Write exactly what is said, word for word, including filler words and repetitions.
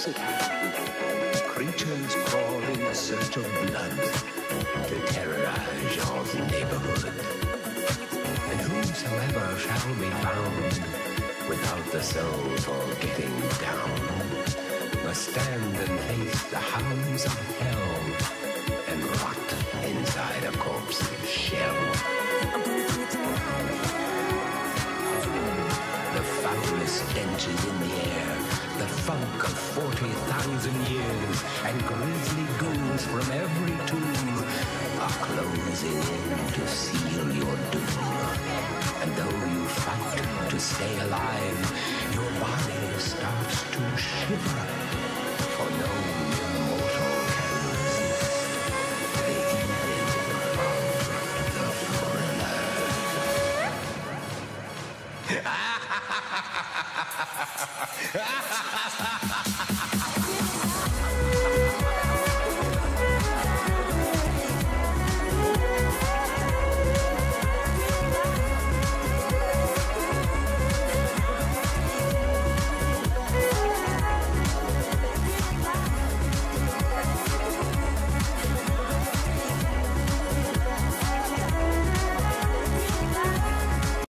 close at hand. Creatures crawl in search of blood to terrorize your neighborhood. And whosoever shall be found without the soul for getting down must stand and face the hounds of hell and rot inside a corpse's shell. The foulest stenches in the air, the funk of forty thousand years, and grisly ghouls from every tomb are closing in to seal your doom. And though you fight to stay alive, your body starts to shiver, for no mortal can resist the evil of the thriller. Ha ha ha ha ha!